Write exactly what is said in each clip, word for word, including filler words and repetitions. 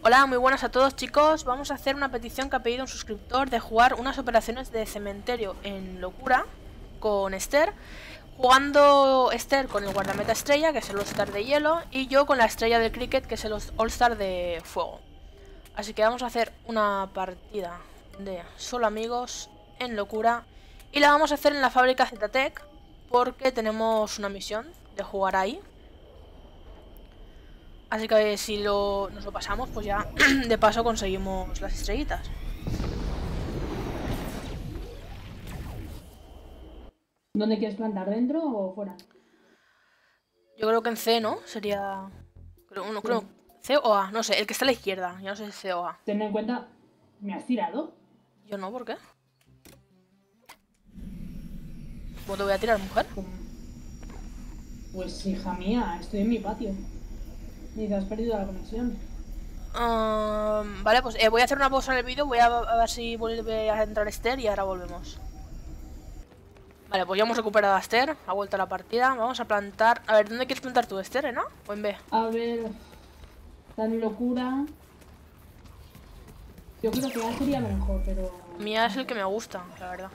Hola, muy buenas a todos, chicos. Vamos a hacer una petición que ha pedido un suscriptor de jugar unas operaciones de cementerio en locura con Esther, jugando Esther con el guardameta estrella, que es el All-Star de hielo, y yo con la estrella del cricket, que es el All-Star de fuego. Así que vamos a hacer una partida de solo amigos en locura y la vamos a hacer en la fábrica Zetatec porque tenemos una misión de jugar ahí. Así que si lo, nos lo pasamos, pues ya de paso conseguimos las estrellitas. ¿Dónde quieres plantar? ¿Dentro o fuera? Yo creo que en C, ¿no? Sería... Creo, uno, creo, C o A, no sé, el que está a la izquierda. Ya no sé si es C o A. Ten en cuenta... ¿Me has tirado? Yo no, ¿por qué? ¿Cómo te voy a tirar, mujer? Pues hija mía, estoy en mi patio. Y te has perdido la conexión. Um, vale, pues eh, voy a hacer una pausa en el vídeo. Voy a, a ver si vuelve a entrar Esther y ahora volvemos. Vale, pues ya hemos recuperado a Esther. Ha vuelto a la partida. Vamos a plantar... A ver, ¿dónde quieres plantar tú, Esther, eh, no? ¿O en B? A ver... Tan locura... Yo creo que A sería mejor, pero... Mía es el que me gusta, la verdad.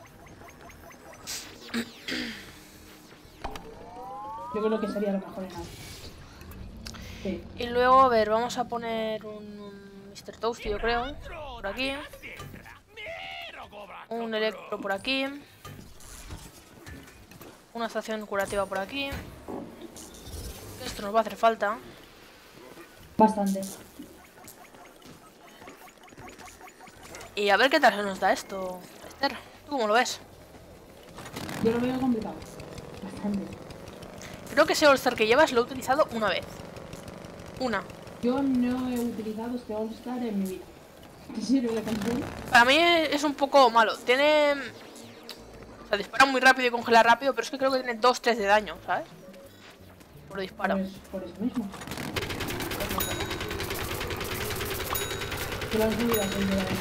Yo creo que sería lo mejor en A. Sí. Y luego, a ver, vamos a poner un, un mister Toasty, yo creo. Por aquí. Un electro por aquí. Una estación curativa por aquí. Esto nos va a hacer falta. Bastante. Y a ver qué tal se nos da esto, Esther. ¿Tú cómo lo ves? Yo lo veo complicado. Bastante. Creo que ese All-Star que llevas lo he utilizado una vez. Una. Yo no he utilizado este All-Star en mi vida. ¿Qué sirve de control? Para mí es un poco malo. Tiene... O sea, dispara muy rápido y congela rápido, pero es que creo que tiene dos tres de daño, ¿sabes? Por disparo. Pues por eso mismo. Que lo han subido a seis de daño.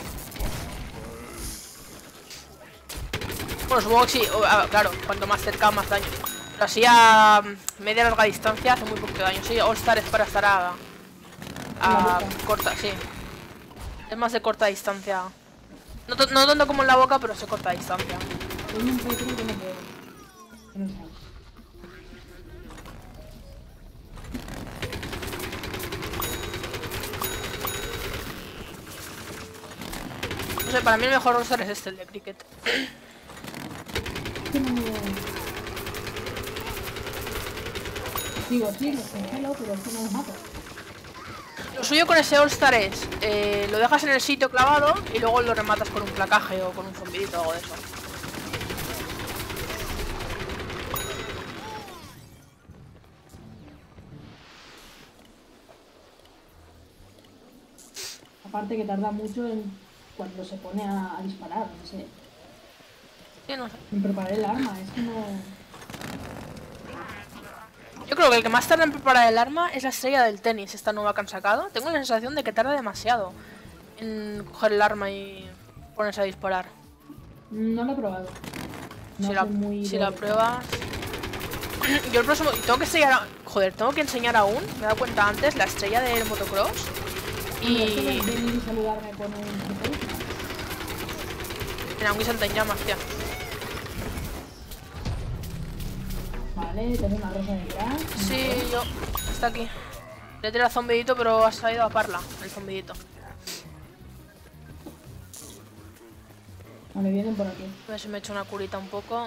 Bueno, supongo que sí. O, a, claro, cuanto más cerca, más daño. Pero así a media larga distancia hace muy poquito daño. Sí, All-Star es para estar a... a corta, sí. Es más de corta distancia. No, no tanto como en la boca, pero es de corta distancia. Hay un petro que no puedo. Que no sabe. No sé, para mí el mejor All-Star es este, el de cricket. Que no... Digo, sí, lo congelo, pero es que no lo mato. Lo suyo con ese All-Star es, eh, lo dejas en el sitio clavado y luego lo rematas con un placaje o con un zombidito o algo de eso. Aparte que tarda mucho en cuando se pone a, a disparar, no sé. Sí, no sé. En preparar el arma, es que no... Yo creo que el que más tarda en preparar el arma es la estrella del tenis, esta nueva que han sacado. Tengo la sensación de que tarda demasiado en coger el arma y ponerse a disparar. No lo he probado. No si la, muy si la pruebas... Yo el próximo... Tengo que enseñar a... Joder, tengo que enseñar aún, me he dado cuenta antes, la estrella del motocross. Y... venir y saludarme con un... En Aunque Santa en llamas, tía. Vale, tengo una rosa detrás. Sí, yo. Está aquí. Le he tirado al zombidito, pero ha salido a parla, el zombidito. Vale, vienen por aquí. A ver si me he hecho una curita un poco.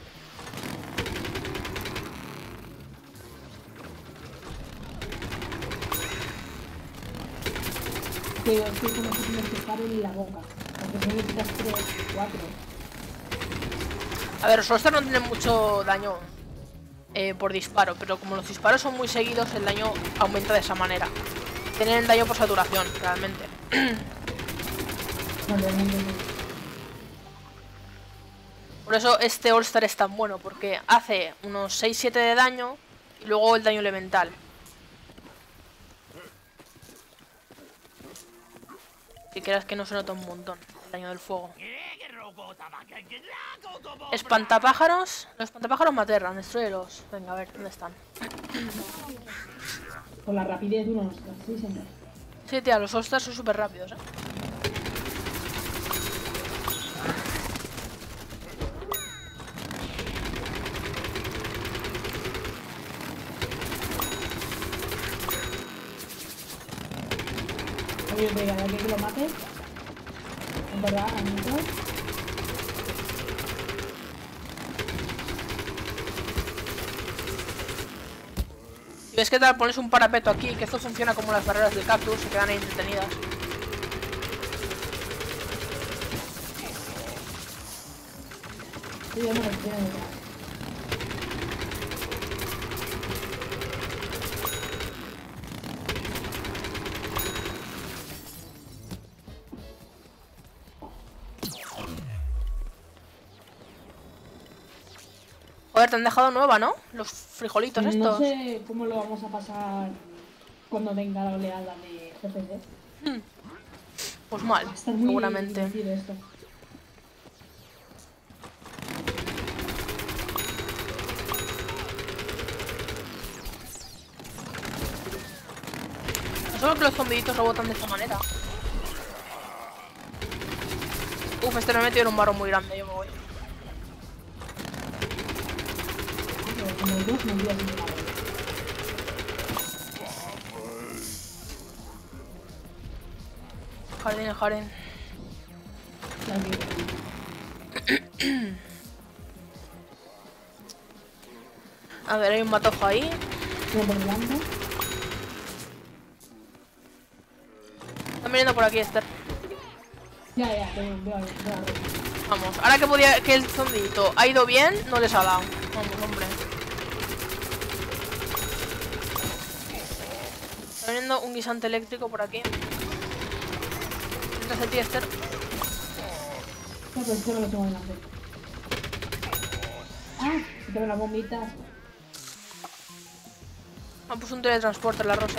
Pero es que como si tienes que estar en la boca. Porque si necesitas tres, cuatro. A ver, los All-Star no tienen mucho daño eh, por disparo, pero como los disparos son muy seguidos, el daño aumenta de esa manera. Tienen daño por saturación, realmente. No, realmente no. Por eso este All-Star es tan bueno, porque hace unos seis siete de daño y luego el daño elemental. Que creas que no se nota un montón el daño del fuego. Espantapájaros. Los espantapájaros me aterran, destruyelos. Venga, a ver, ¿dónde están? Con la rapidez de unos... Sí, señor. Sí, tía, los All-Stars son súper rápidos, ¿eh? Oye, venga, de aquí que lo mate. En verdad, a mí todo. Y ves que tal, pones un parapeto aquí, que esto funciona como las barreras del cactus, se quedan ahí entretenidas. Sí, ya me lo tiene detrás. Joder, te han dejado nueva, ¿no? Los frijolitos estos. No sé cómo lo vamos a pasar cuando venga la oleada de G P C. Hmm. Pues mal, Va a estar muy seguramente. divertido esto. No sé por qué los zombiditos rebotan de esta manera. Uf, este me ha metido en un barro muy grande, yo me voy. Pero como dos no envías ni nada. Jardín, jardín. La que- A ver, hay un matojo ahí. Uno por delante. Están viniendo por aquí, Esther. Ya, ya, veo, veo, veo, veo. Vamos, ahora que podía, que el zombito ha ido bien, no les ha dado. Vamos, hombre. Está viniendo un guisante eléctrico por aquí. Detrás de ti, Esther. No, pero esto no lo tengo delante. Ah, se te ven las bombitas. Me han puesto un teletransporte en la rosa.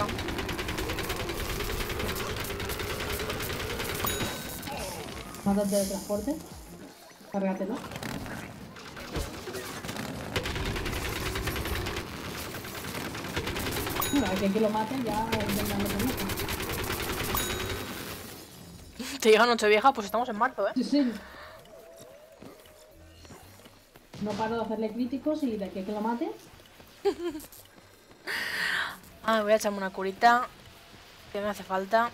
Mátate de transporte. Cárgatelo. Mira, que que lo mate ya venga lo que gusta. Te llega Nochevieja, pues estamos en marzo, ¿eh? Sí, sí. No paro de hacerle críticos y de que que lo mate. Ah, voy a echarme una curita. Que me hace falta.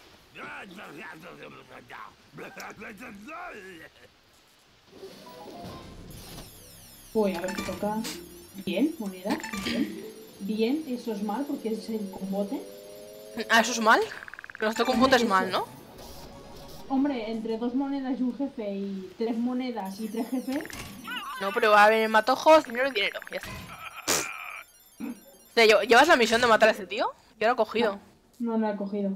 Uy, a ver qué toca. Bien, moneda. Bien. Bien, eso es mal porque es el combote. Ah, ¿eso es mal? Que nos toque un punto es mal, ¿no? Hombre, entre dos monedas y un jefe y tres monedas y tres jefes. No, pero va a venir matojos, dinero y dinero. Ya está. O sea, ¿lle- ¿llevas la misión de matar a ese tío? Yo lo he cogido. No, no he cogido.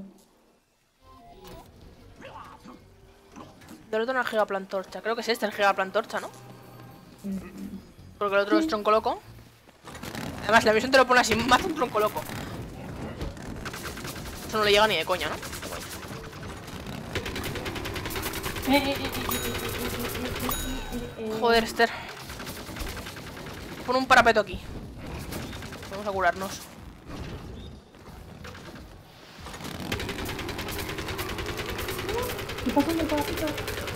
Del otro no es gigaplantorcha. Creo que es este el gigaplantorcha, ¿no? Porque el otro es tronco loco. Además, la misión te lo pone así, más un tronco loco. Eso no le llega ni de coña, ¿no? Eh, eh, eh, eh, eh, eh, eh, eh, eh. Joder, Esther. Pon un parapeto aquí. Vamos a curarnos. ¿Qué pasa en el parapito?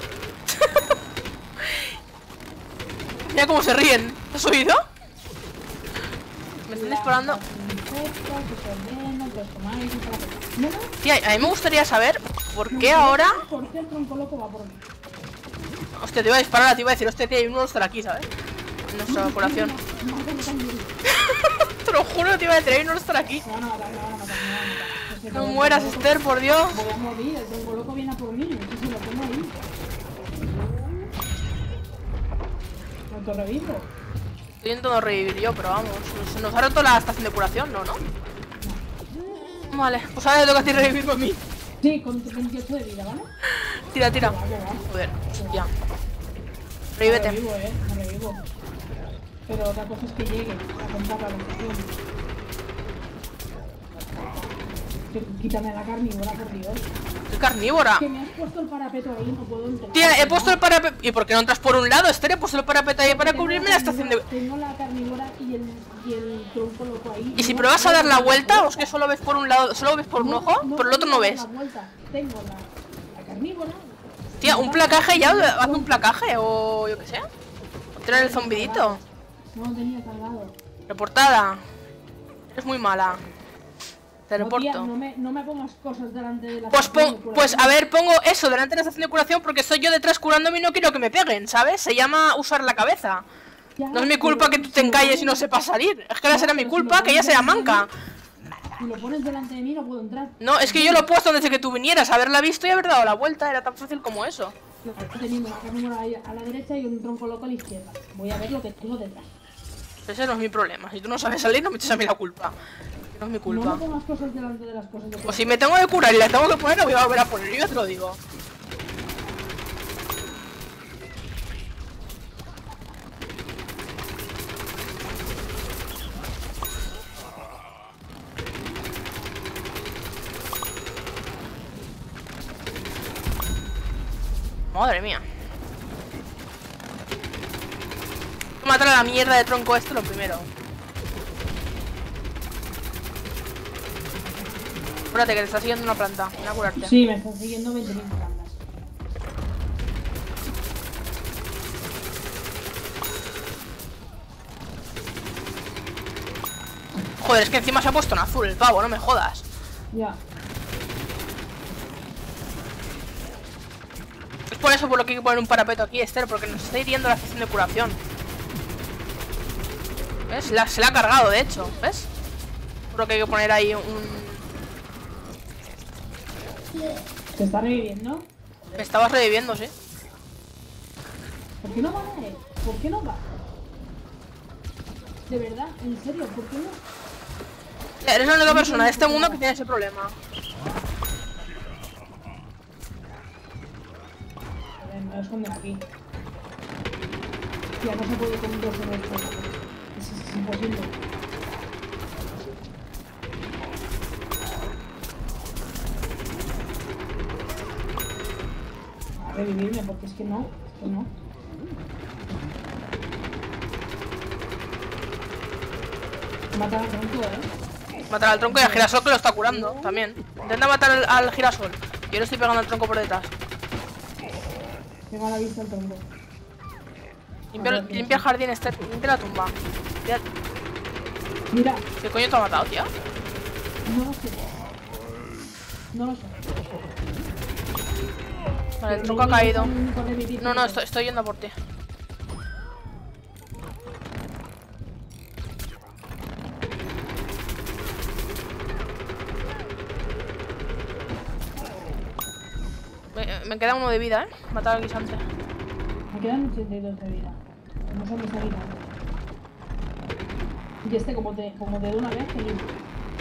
Mira cómo se ríen. ¿Has oído? Me están disparando. Tía, a mí me gustaría saber por qué ahora... ¿Por qué el tronco loco va por mí? Hostia, te iba a disparar, te iba a decir, hostia, tía, hay un monstruo aquí, ¿sabes? En nuestra evacuación. Te lo juro, te iba a decir, hay un monstruo aquí. Me van a matar, me van a matar, me van a matar. No mueras, Esther, por Dios. Voy a morir, el tronco loco viene a por mí. Entonces lo pongo ahí. Me autorrevivo. Estoy intentando revivir yo, pero vamos. ¿Se nos ha roto la estación de curación? No, ¿no? Vale, pues ahora le toca a ti revivirme a mí. Sí, con veintiocho de vida, ¿vale? Tira, tira. Va, va, va. Joder, hostia. Me Revívete. revivo, eh, me revivo. Pero otra cosa es que llegue a comprar la habitación. Que, quítame la carnívora, por Dios. ¿Qué carnívora? Que me has puesto el parapeto ahí, no puedo entrar. Tía, he puesto el parapeto. ¿Y por qué no entras por un lado, Esther? He puesto el parapeto ahí para cubrirme la estación de... Tengo la carnívora y el, y el tronco loco ahí. ¿Y si pruebas a dar la vuelta? ¿O es que solo ves por un lado, solo ves por un ojo? Por el otro no ves. Tengo la, la carnívora. Tía, un placaje ya, haz un placaje o yo qué sé. O tirar el zombidito. No lo tenía cargado. Reportada. Es muy mala. Te No, reporto. tía, no, me, no me pongas cosas delante de la Pues, estación pon, de pues curación. a ver, pongo eso delante de la estación de curación porque estoy yo detrás curándome y no quiero que me peguen, ¿sabes? Se llama usar la cabeza. Ya, No es mi culpa pero que tú te si lo encalles pones- y no sepas salir. Es que ahora No, será mi pero si lo culpa que ella pones sea delante de manca. mí- Si lo pones delante de mí no puedo entrar. No, es que yo lo he puesto desde que tú vinieras, haberla visto y haber dado la vuelta. Era tan fácil como eso. Teniendo la carnívora ahí a la derecha y un tronco loco a la izquierda. Voy a ver lo que tengo detrás. Ese no es mi problema. Si tú no sabes salir, no me eches a mí la culpa. No es mi No culpa. me pongas cosas delante de las cosas de O si me tengo que curar y la tengo que poner, lo voy a volver a poner. Yo te lo digo. Madre mía. Matar a la mierda de tronco este lo primero. Espérate que te está siguiendo una planta. Voy a curarte. Sí, me están siguiendo veinte mil plantas. Joder, es que encima se ha puesto en azul el pavo, no me jodas. Ya. Es por eso por lo que hay que poner un parapeto aquí, Esther, porque nos está hiriendo la estación de curación. ¿Ves? La, se la ha cargado, de hecho, ¿ves? Por lo que hay que poner ahí un... ¿Se está reviviendo? Me estabas reviviendo, sí. ¿Por qué no va a él? ¿Por qué no va? De verdad, en serio, ¿por qué no? Eres la única persona de este mundo que tiene ese problema. A ver, me voy a esconder aquí. Ya no se puede con dos en esto. Es, es, es imposible. A revivirme, porque es que no, es que no. Matar al tronco, eh. Matar al tronco y al girasol que lo está curando también. Intenta matar al, al girasol. Yo le estoy pegando al tronco por detrás. Qué mala vista el tronco. Limpia, limpia el jardín, Esther. Limpia la tumba. Ya- Mira, ¿Qué coño te ha matado, tía? no lo sé. No lo sé. Vale, el Pero tronco ha luego caído. es el único revivir No, que no, tengo. estoy, estoy yendo a por ti. Me, me queda uno de vida, ¿eh? Matar al guisante. Me quedan ochenta y dos de vida. No son mis habitantes. Y este, como te, como te doy una vez, te limpio.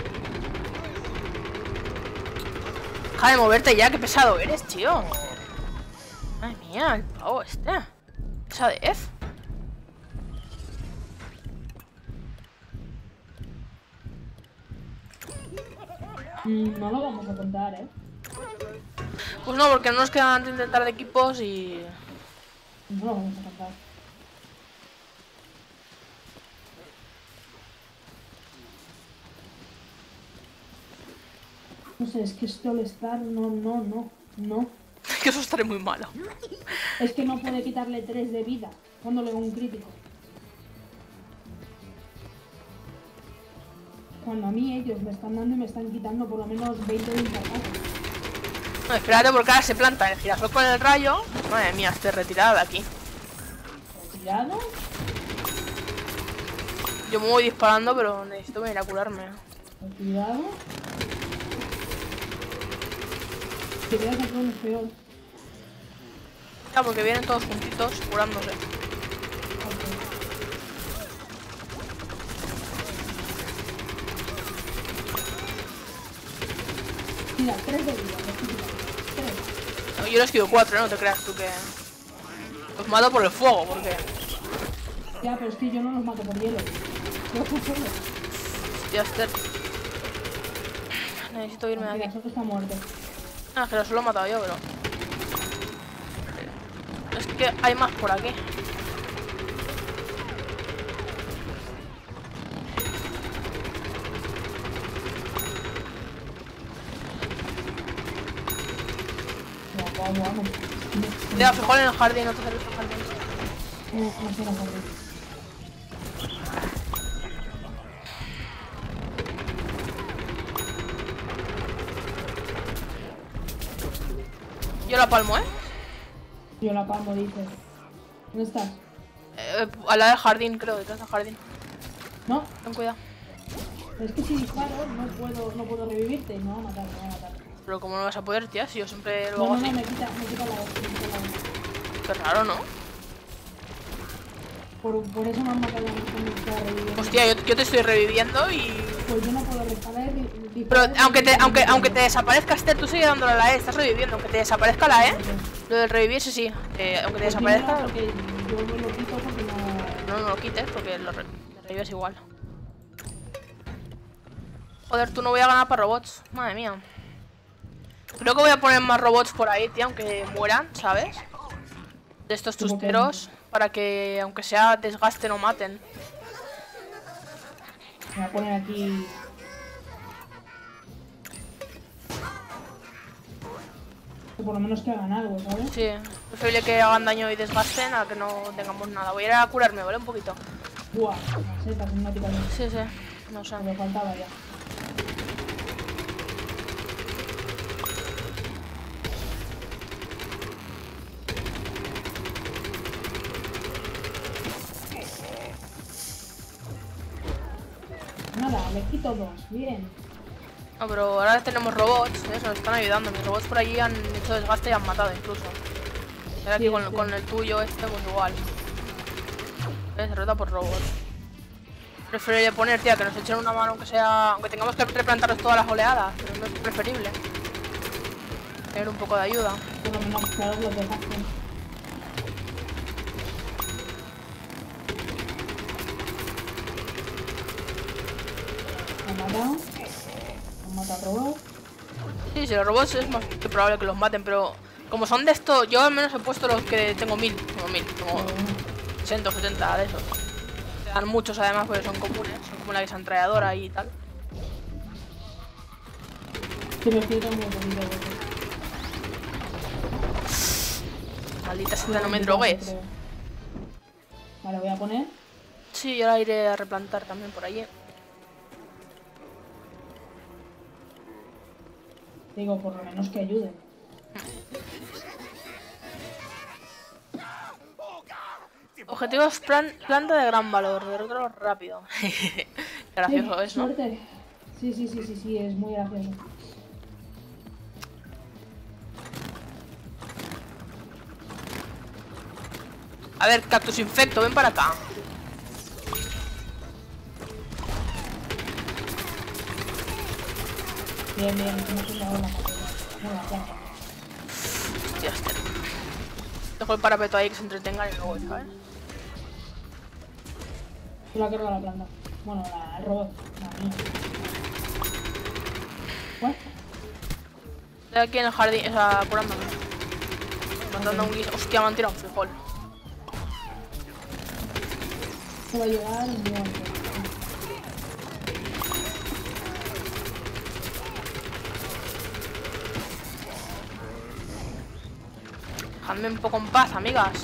Deja de moverte ya, qué pesado eres, tío. Madre mía, el pavo este. Pesadez. Mm, no lo vamos a contar, ¿eh? Pues no, porque no nos queda antes de intentar de equipos y... No lo vamos a contar. No sé, es que esto al estar, no, no, no, no. que eso estaré muy malo. Es que no puede quitarle tres de vida cuando le hago un crítico. Cuando a mí ellos me están dando y me están quitando por lo menos veinte de impactados. No, espérate porque ahora se planta el girasol con el rayo. Madre mía, estoy retirada de aquí. ¿Retirado? Yo me voy disparando, pero necesito venir a curarme. ¿Retirado? Que veas que todo es peor. Ya, porque vienen todos juntitos curándose. Mira, tres de vida, tres. No, yo les quedo cuatro, ¿eh? No te creas tú que... Los mato por el fuego, porque... Ya, pero es que yo no los mato por hielo. Yo por fuego. Ya, Esther. necesito irme de Mira, aquí. solo está muerto. Ah, es que lo he matado yo, pero... Es que hay más por aquí. Vamos, vamos. Cuidado, frijol en el jardín, no te acerques al jardín. No, no sé, no sé. Yo la palmo, ¿eh? Yo la palmo, dices. ¿Dónde estás? eh a la del jardín, creo, detrás del jardín. No, Ten cuidado. es que si disparo no puedo, no puedo revivirte. Me va a matar, me va a matar. Pero como no vas a poder, tía, si yo siempre lo No, hago no, no, así. me quita, me quita la voz, me quita la voz. Qué raro, ¿no? Por, por eso me han matado a mí cuando estaba reviviendo. Hostia, yo, yo te estoy reviviendo y... Pues yo no puedo reparar y Pero disparar. aunque te, aunque, aunque te desaparezca Esther, tú sigues dándole a la E, estás reviviendo. Aunque te desaparezca la E, lo del revivir, sí, sí. Eh, aunque te Pues desaparezca, dímelo, porque yo me lo quito porque no... no, no lo quites porque lo re revives igual. Joder, tú no voy a ganar para robots. Madre mía. Creo que voy a poner más robots por ahí, tía, aunque mueran, ¿sabes? De estos ¿Cómo que? tusteros, para que, aunque sea desgaste, no maten. Me voy a poner aquí... Que por lo menos que hagan algo, ¿sabes? Sí, preferible que hagan daño y desgasten a que no tengamos nada. Voy a ir a curarme, ¿vale? Un poquito. Buah, las setas en una tica de... Sí, sí, no sé. Me faltaba ya. Nada, le quito dos, bien. No, pero ahora tenemos robots, ¿ves? Nos están ayudando. Mis robots por allí han hecho desgaste y han matado incluso. Y ahora aquí Sí, con, sí. con el tuyo este, pues igual. ¿Ves? Derrota por robots. Preferible poner, tía, que nos echen una mano aunque sea... Aunque tengamos que replantaros todas las oleadas, pero no es preferible. Tener un poco de ayuda. Por lo menos, claro, los dejaste. Me han matado. Me han matado a robot. Sí, sí, los robots es más que probable que los maten, pero... Como son de esto, yo al menos he puesto los que tengo mil. Tengo mil, tengo Pero bueno. sesenta o setenta de esos. Te dan muchos además porque son comunes, son como la desantralladora y tal. Sí, pero es que yo tengo muy poquito de Maldita seta, no me drogues. Vale, voy a poner. Sí, yo la iré a replantar también por allí. Digo, por lo menos que ayuden. Objetivos plan planta de gran valor, derrótalo rápido. Qué gracioso Sí, es, ¿no? suerte. Sí, sí, sí, sí, sí, es muy gracioso. A ver, cactus infecto, ven para acá. Bien, bien, que no se me haga la materia. No, la planta. Hostia, este. Dejo el parapeto ahí que se entretengan y luego, ¿sabes? Yo la cargo a la planta. Bueno, la, el robot. La mía. ¿What? Estoy aquí en el jardín, o sea, curándome. Matando a un guiso. Hostia, me han tirado un frijol. Se va a llegar un día antes. Dejadme un poco en paz, amigas.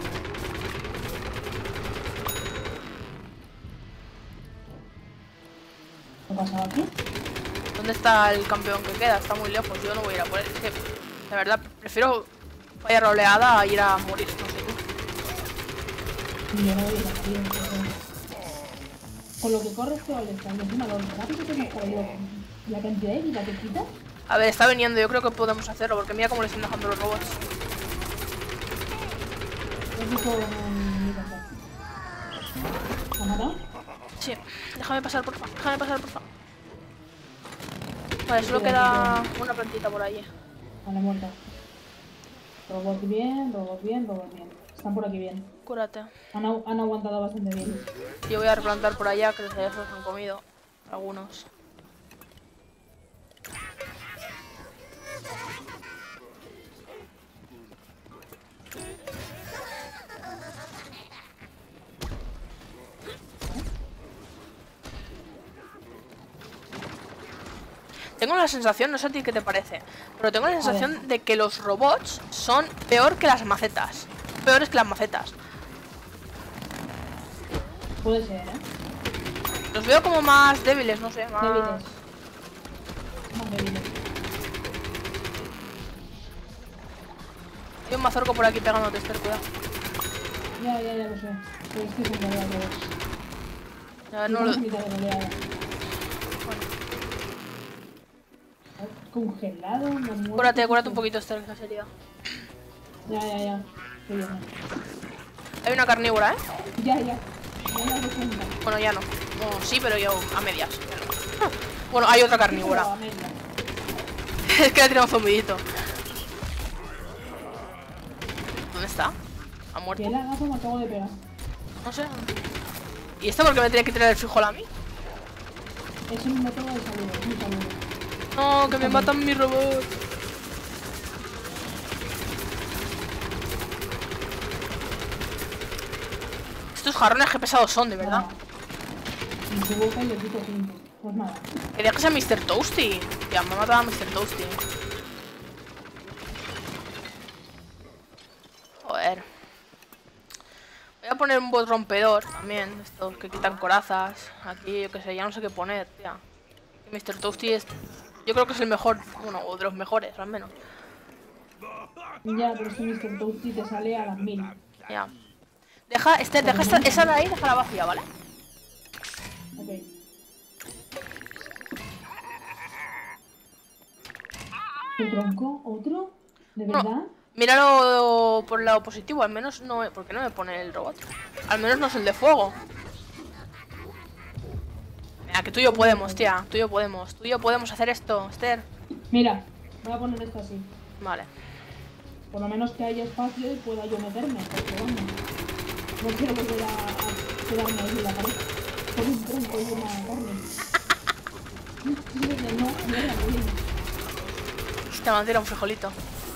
¿Qué ha pasado aquí? ¿Dónde está el campeón que queda? Está muy lejos, yo no voy a ir a por él. Es que, de verdad, prefiero fallar la oleada a ir a morir, no sé tú. Yo no voy a ir a morir, entonces. Con lo que corres te vale estar. Y encima lo rápido que hemos caído. La cantidad de vida que quitas. A ver, está viniendo, yo creo que podemos hacerlo, porque mira cómo le están dejando los robots. Es mejor ni pensar. ¿Me ha matado? Sí, déjame pasar, porfa, déjame pasar, porfa. Vale, solo queda una plantita por allí. Vale, muerta. Robot bien, robot bien, robot bien. Están por aquí bien. Cúrate. Han, agu- han aguantado bastante bien. Yo voy a replantar por allá, que los hallazgos han comido. Algunos. Tengo la sensación, no sé a ti qué te parece, pero tengo la sensación de que los robots son peor que las macetas. Peores que las macetas. Puede ser, ¿eh? Los veo como más débiles, no sé, más... Débiles. Más débiles. Hay un mazorco por aquí pegándote, Esther, cuidado. Ya, ya, ya lo sé. Pero es que son goleadas todos. A ver, no lo... mitad de goleada. Congelado, no muerto. Cúrate, cúrate un poquito, Esther, que se ha herido. Ya, ya, ya. Estoy bien. Hay una carnívora, ¿eh? Ya, ya. Ya me doy cuenta. Bueno, ya no. Oh, sí, pero yo a medias. Ah, bueno, hay otra carnívora. Pero a media. Es que le tiramos un vidito. ¿Dónde está? ¿Ha muerto? ¿Qué lagazo me acabo de pegar? No sé. ¿Y esto por qué me tenía que tirar el frijol a mí? Es un método de saludo, es un saludo. No, que me matan mi robot. Estos jarrones que pesados son, de verdad. Y su boca y le quito cinco. Pues nada. Que dejes a mister Toasty. Ya, me ha matado a mister Toasty. Joder. Voy a poner un bot rompedor también. Estos que quitan corazas. Aquí, yo qué sé, ya no sé qué poner, tía. mister Toasty es... Yo creo que es el mejor, bueno, o de los mejores, al menos. Ya, pero si mister Toasty te sale a las mil. Ya. Deja, este, deja esta, esa de ahí, déjala vacía, ¿vale? Ok. ¿El tronco? ¿Otro? ¿De No. verdad? Míralo por el lado positivo, al menos no... ¿Por qué no me pone el robot? Al menos no es el de fuego. Mira, que tú y yo podemos, tía. Tú y yo podemos. Tú y yo podemos hacer esto, Esther. Mira, voy a poner esto así. Vale. Por lo menos que haya espacio y pueda yo meterme. Porque vamos, no quiero volver a, a quedarme ahí en la pared. Con un tronco y una carne. No, mierda, bien. Te van a tirar un frijolito.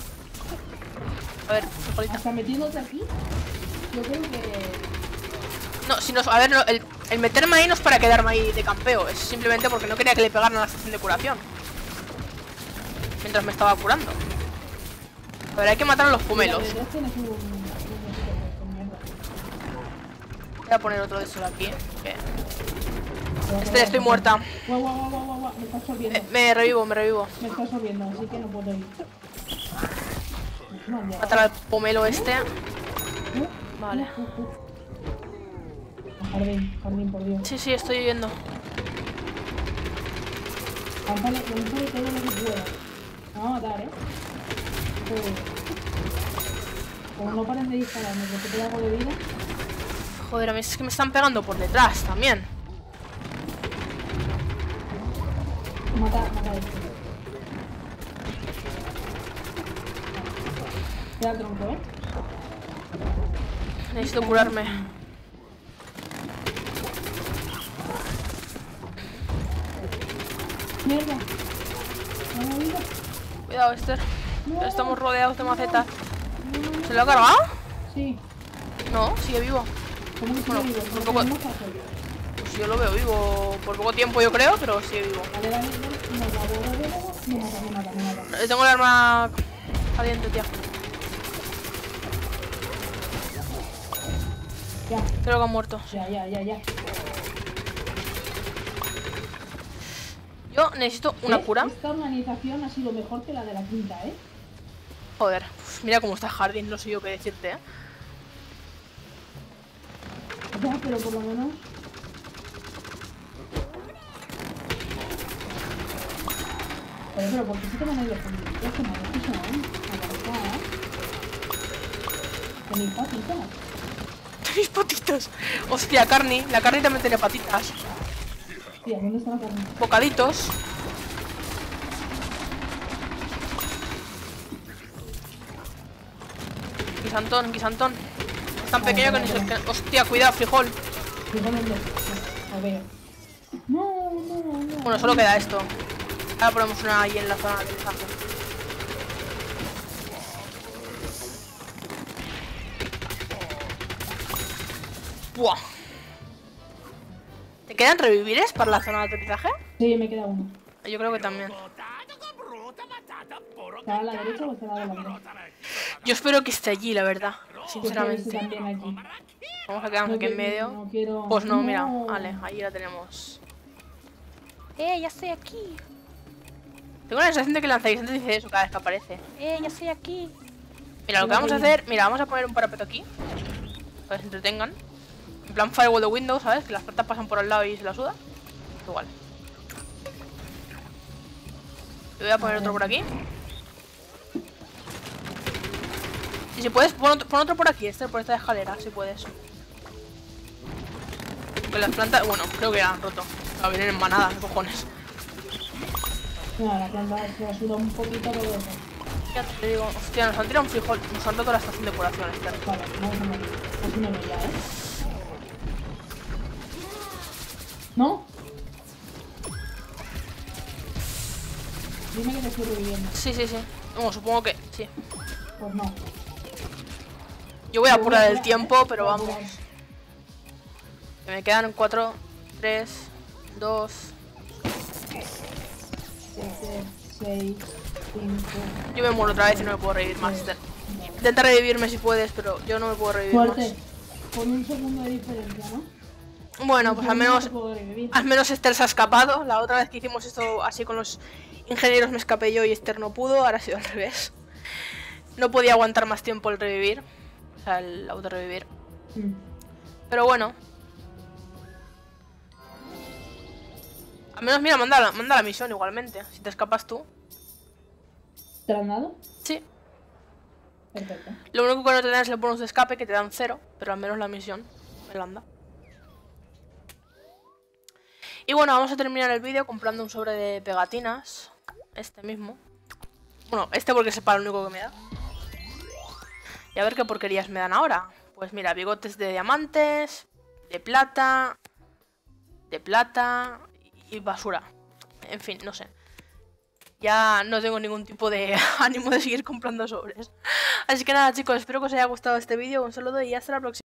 A ver, frijolito. Hasta metiéndote aquí, yo creo que... No, si nos... A ver, no, el, el meterme ahí no es para quedarme ahí de campeo. Es simplemente porque no quería que le pegaran a la estación de curación. Mientras me estaba curando. A ver, hay que matar a los pomelos. Mira, detrás tienes un- un- un- mierda. Voy a poner otro de esos aquí. Que... Este, estoy muerta. Guau, guau, guau, guau, guau, me está absorbiendo. Me, me revivo, me revivo. Me está absorbiendo, así que no puedo ir. No, ya. Matar al pomelo este. Uh, Vale. uh, uh, uh. Jardín, jardín, por Dios. Sí, sí, estoy yendo. Lánzale, lánzale todo lo que pueda. Me va a matar, ¿eh? Joder. Como no paren de dispararme porque te hago de vida. Joder, a mí es que me están pegando por detrás también. Mata, mata a este. Queda el tronco, ¿eh? Necesito curarme. Mierda. ¿Me ha movido? Cuidado, Esther. No. Estamos rodeados de macetas. ¿Se lo ha cargado? Sí. No, sigue vivo. ¿Cómo que sigue Bueno, vivo? un ¿Por poco- qué no pasa? Pues yo lo veo vivo por poco tiempo, yo creo, pero sigue vivo. Vale, vale, vale. Me mata, vale, vale, vale. Me mata, me mata, me mata. Eh, Tengo el arma caliente, tía. Ya, Creo que ha muerto. ya, ya, ya, ya. Yo necesito una ¿Eh? cura. Esta organización ha sido mejor que la de la quinta, ¿eh? Joder, uf, mira cómo está el jardín, no sé yo qué decirte, ¿eh? Ya, pero por lo menos... Oye, pero ¿por qué se te van a ir los conductores? Que me que son, ¿eh? Tenéis patitas. Mis patitas. Hostia, Carni. La Carni también tiene patitas. Tía, ¿dónde está la carne? Bocaditos. Guisantón, guisantón. Es tan pequeño que ni se... que- Hostia, cuidado, frijol. Digo, ¿dónde? No, lo veo. No, no, no. Bueno, solo queda esto. Ahora ponemos una ahí en la zona de desastre. Buah. ¿Te quedan revivires para la zona de aterrizaje? Sí, me queda uno. Yo creo que también. ¿Estará a la derecha o estará a la derecha? Yo espero que esté allí, la verdad. Pues Sinceramente. que también aquí. Vamos a quedarnos No aquí en quiero- medio. no quiero- Pues no, mira. No. Vale, ahí la tenemos. ¡Eh, ya estoy aquí! Tengo la sensación de que el lanzaguisante dice eso cada vez que aparece. ¡Eh, ya estoy aquí! Mira, lo que vamos a hacer... Mira, vamos a poner un parapeto aquí. Para que se entretengan. En plan firewall de Windows, ¿sabes? Que las cartas pasan por al lado y se la suda. Igual. Yo voy a poner otro por aquí. Y si puedes, pon otro, pon otro por aquí, este por esta escalera, si puedes. Pues las plantas, bueno, creo que ya han roto. No, vienen en manada, ¿qué cojones? No, la planta se ayuda un poquito todo eso. Ya te digo, hostia, nos han tirado un frijol, nos han roto la estación de curación, este. Vale, vamos a morir. Así no me ya, ¿eh? ¿No? Dime que te estoy reviviendo. Sí, sí, sí. Bueno, supongo que sí. Pues no. Yo voy a apurar el tiempo, pero vamos. Que me quedan cuatro, tres, dos. siete, seis, cinco. Yo me muero otra vez y no me puedo revivir más, Esther. Intenta revivirme si puedes, pero yo no me puedo revivir Fuerte. Con un segundo de diferencia, ¿no? más. Bueno, pues al menos, No puedo revivir. al menos Esther se ha escapado. La otra vez que hicimos esto así con los ingenieros me escapé yo y Esther no pudo. Ahora ha sido al revés. No podía aguantar más tiempo el revivir. O sea, el auto-revivir. Mm. Pero bueno. Al menos, mira, manda la, manda la misión igualmente. Si te escapas tú. ¿Te lo han dado? Sí. Perfecto. Lo único que no te dan es el bonus de escape, que te dan cero. Pero al menos la misión me la anda. Y bueno, vamos a terminar el vídeo comprando un sobre de pegatinas. Este mismo. Bueno, este porque es para lo único que me da. Y a ver qué porquerías me dan ahora. Pues mira, bigotes de diamantes, de plata, de plata y basura. En fin, no sé. Ya no tengo ningún tipo de ánimo de seguir comprando sobres. Así que nada, chicos, espero que os haya gustado este vídeo. Un saludo y hasta la próxima.